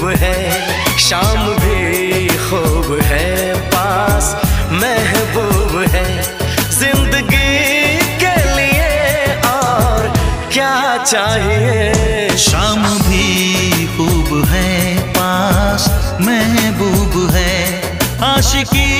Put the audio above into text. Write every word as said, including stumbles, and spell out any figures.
महबूब है, शाम भी खूब है, पास महबूब है। जिंदगी के लिए और क्या चाहिए। शाम भी खूब है, पास महबूब है, आशिकी